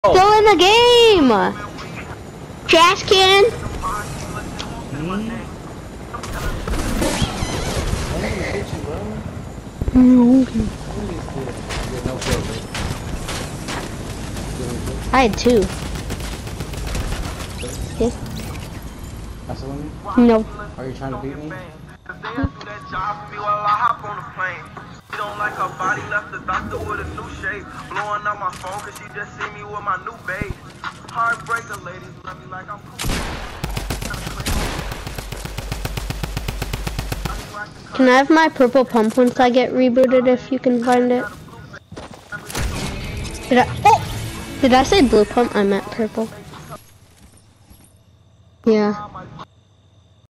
Still in the game! Trash can! I had two. Yes. That's the one? No. Are you trying to beat me? She don't like her body, left the doctor with a new shape. Blowing up my phone cause she just see me with my new babe. Heartbreaker ladies love me like I'm Can I have my purple pump once I get rebooted if you can find it? Did I say blue pump? I meant purple. Yeah.